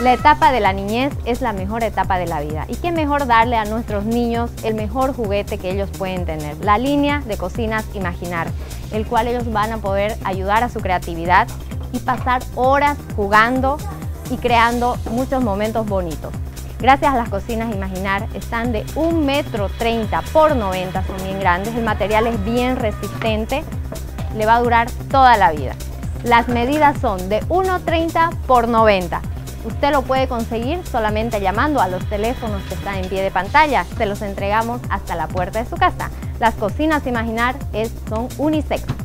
La etapa de la niñez es la mejor etapa de la vida. Y qué mejor darle a nuestros niños el mejor juguete que ellos pueden tener, la línea de Cocinas Imaginar, el cual ellos van a poder ayudar a su creatividad y pasar horas jugando y creando muchos momentos bonitos. Gracias a las Cocinas Imaginar, están de 1,30 m por 90 m, son bien grandes, el material es bien resistente, le va a durar toda la vida. Las medidas son de 1,30 por 90. Usted lo puede conseguir solamente llamando a los teléfonos que están en pie de pantalla. Se los entregamos hasta la puerta de su casa. Las Cocinas Imaginar son unisex.